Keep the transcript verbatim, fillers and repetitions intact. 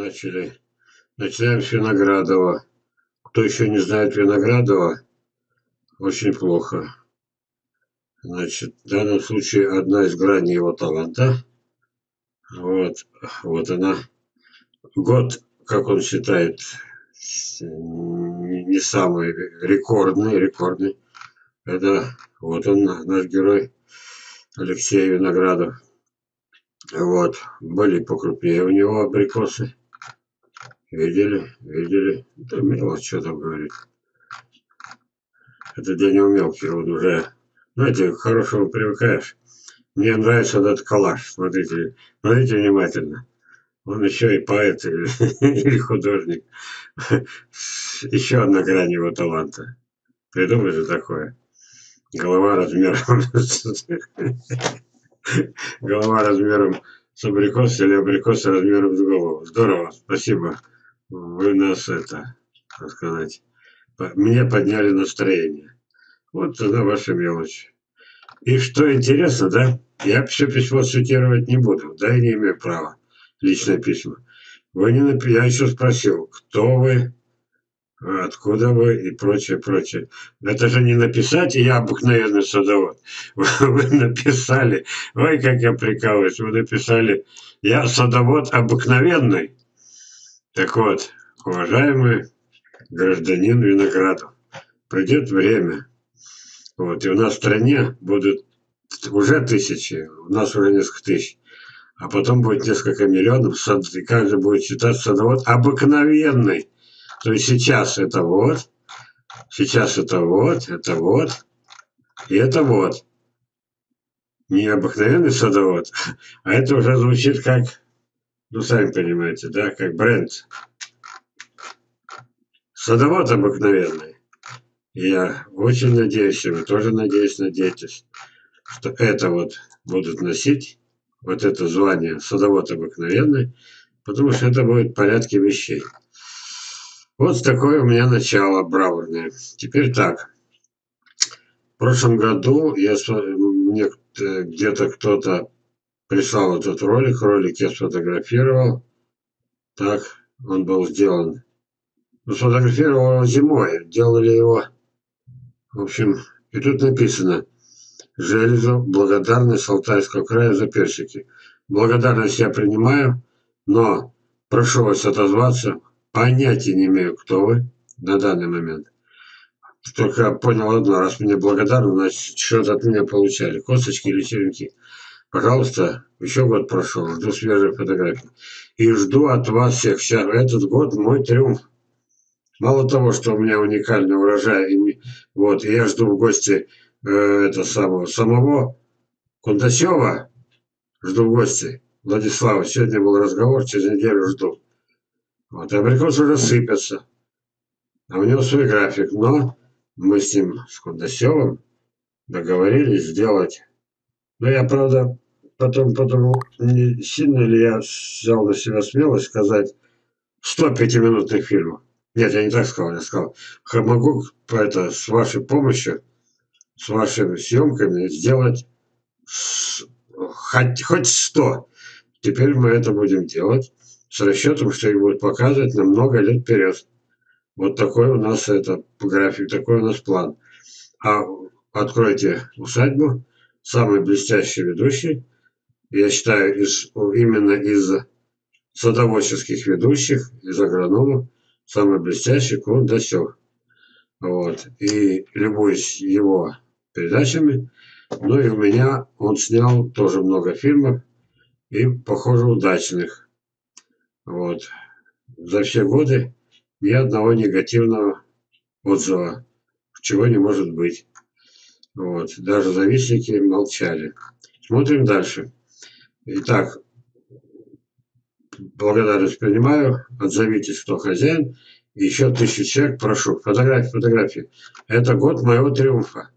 Начали. Начинаем с Виноградова. Кто еще не знает Виноградова, очень плохо. Значит, в данном случае одна из граней его таланта. Вот, вот она. Год, как он считает, не самый рекордный, рекордный. Это вот он, наш герой Алексей Виноградов. Вот, были покрупнее у него абрикосы. Видели, видели. Это мелочь, что там говорит. Это для него мелкий, он уже, знаете, к хорошему привыкаешь. Мне нравится этот коллаж, смотрите, смотрите внимательно. Он еще и поэт или, или художник. Еще одна грань его таланта. Придумайте такое. Голова размером голова размером с абрикос или абрикос размером с голову. Здорово, спасибо. Вы нас это, так сказать, мне подняли настроение. Вот она ваша мелочь. И что интересно, да, я все письмо цитировать не буду, да и не имею права. Личное письмо. Вы не напи... Я еще спросил, кто вы, откуда вы и прочее, прочее. Это же не написать, я обыкновенный садовод. Вы написали, ой, как я прикалываюсь, вы написали, я садовод обыкновенный. Так вот, уважаемый гражданин Виноградов, придет время, вот, и у нас в стране будут уже тысячи, у нас уже несколько тысяч, а потом будет несколько миллионов, и каждый будет считать садовод обыкновенный. То есть сейчас это вот, сейчас это вот, это вот, и это вот. Не обыкновенный садовод, а это уже звучит как, ну, сами понимаете, да, как бренд. Садовод обыкновенный. И я очень надеюсь, и вы тоже, надеюсь, надеетесь, что это вот будут носить, вот это звание садовод обыкновенный, потому что это будет в порядке вещей. Вот такое у меня начало бравурное. Теперь так. В прошлом году я, мне где-то кто-то прислал этот ролик, ролик я сфотографировал. Так, он был сделан. Ну, сфотографировал его зимой, делали его, в общем, и тут написано: Железу, благодарность Алтайского края за персики. Благодарность я принимаю, но прошу вас отозваться. Понятия не имею, кто вы на данный момент. Только понял одно: раз мне благодарны, значит, что-то от меня получали. Косточки или черенки. Пожалуйста, еще год прошел, жду свежие фотографии. И жду от вас всех. Сейчас, этот год мой триумф. Мало того, что у меня уникальный урожай, и, вот, и я жду в гости э, это самого, самого Кундасева, жду в гости Владислава. Сегодня был разговор, через неделю жду. Вот, абрикосы уже сыпятся, а у него свой график, но мы с ним, с Кундасевым, договорились сделать. Но я, правда, потом, потом не сильно ли я взял на себя смелость сказать сто пятиминутных фильмов. Нет, я не так сказал, я сказал, могу это, с вашей помощью, с вашими съемками сделать с, хоть, хоть сто. Теперь мы это будем делать с расчетом, что их будет показывать на много лет вперед. Вот такой у нас это график, такой у нас план. А откройте усадьбу, самый блестящий ведущий, я считаю, из, именно из садоводческих ведущих, из агрономов, самый блестящий Кундасев. Вот. И любуюсь его передачами. Ну и у меня он снял тоже много фильмов, и, похоже, удачных. Вот. За все годы ни одного негативного отзыва, чего не может быть. Вот. Даже завистники молчали. Смотрим дальше. Итак, благодарность принимаю. Отзовитесь, кто хозяин. И еще тысячу человек прошу. Фотографии, фотографии. Это год моего триумфа.